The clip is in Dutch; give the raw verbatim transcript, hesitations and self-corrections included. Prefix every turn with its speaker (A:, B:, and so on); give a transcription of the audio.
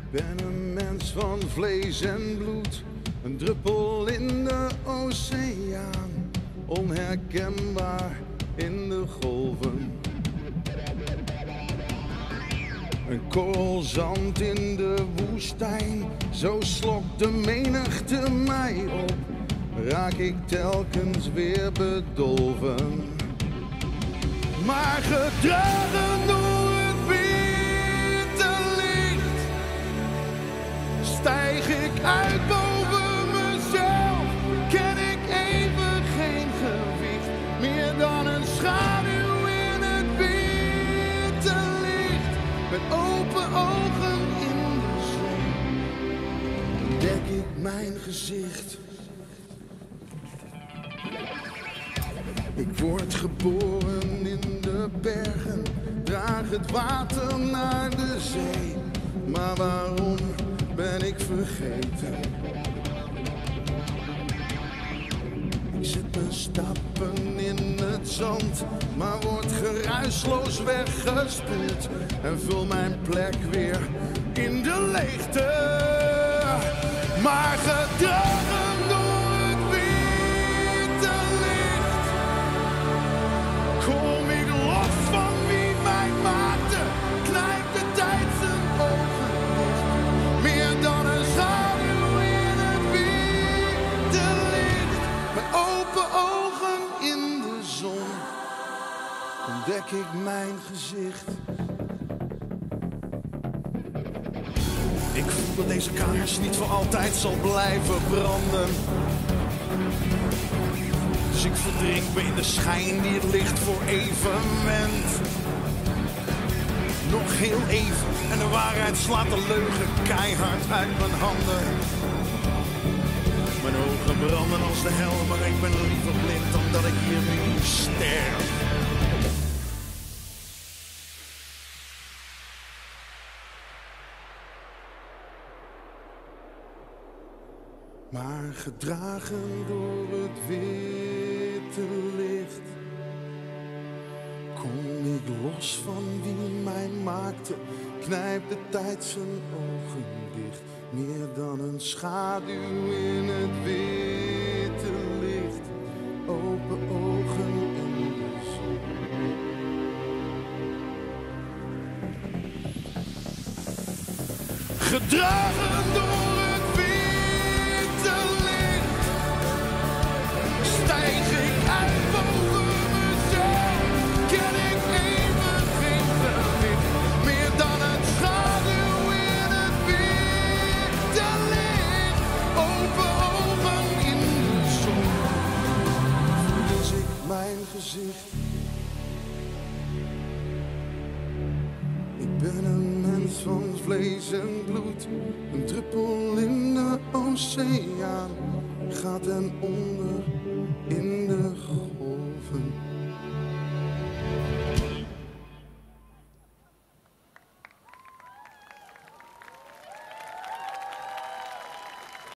A: ben een mens van vlees en bloed, een druppel in de oceaan, onherkenbaar in de golven. Een korrel zand in de woestijn, zo slokt de menigte mij op, raak ik telkens weer bedolven. Maar gedragen door het witte licht, stijg ik uit boven mezelf, ken ik even geen gewicht, meer dan een schaduw in het witte licht. Met open ogen in de zon ontdek ik mijn gezicht. Ik word geboren in de bergen, draag het water naar de zee. Maar waarom ben ik vergeten? Ik zet mijn stappen in het zand, maar word geruisloos weggespoeld en vul mijn plek weer in de leegte. Maar gedragen door het witte licht, kom ik los van wie mij maakte, knijp de tijd zijn ogen dicht. Meer dan een schaduw in het witte licht, met open ogen in de zon ontdek ik mijn gezicht. Ik voel dat deze kaars niet voor altijd zal blijven branden. Dus ik verdrink me in de schijn die het licht voor even wendt. Nog heel even en de waarheid slaat de leugen keihard uit mijn handen. Mijn ogen branden als de hel, maar ik ben liever blind dan dat ik hier nu sterf. Maar gedragen door het witte licht, kom ik los van wie mij maakte, knijp de tijd zijn ogen dicht. Meer dan een schaduw in het witte licht, open ogen in de zon. Gedragen door het witte licht, stijg ik uit boven mezelf, ken ik even geen gewicht, meer dan een schaduw in het witte licht, open ogen in de zon, verlies ik mijn gezicht. Ik ben een mens van vlees en bloed, een druppel in de oceaan, gaat ten onder.